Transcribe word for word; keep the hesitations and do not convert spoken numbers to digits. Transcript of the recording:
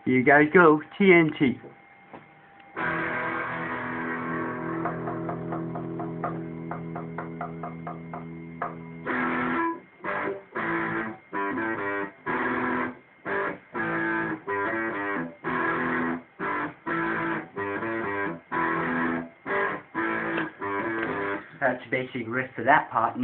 You gotta go, T N T. That's the basic riff for that part.